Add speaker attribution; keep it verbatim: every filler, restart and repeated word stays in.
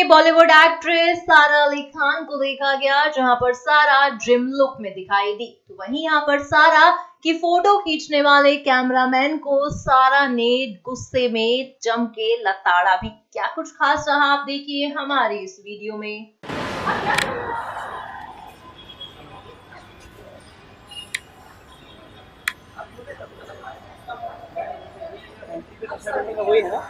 Speaker 1: Bollywood actress सारा अली खान को देखा गया, जहां पर सारा जिम लुक में दिखाई दी। तो वहीं यहां पर सारा की फोटो खींचने वाले कैमरामैन को सारा ने गुस्से में जम के लताड़ा भी। क्या कुछ खास रहा आप देखिए हमारी इस वीडियो में।
Speaker 2: वही है ना।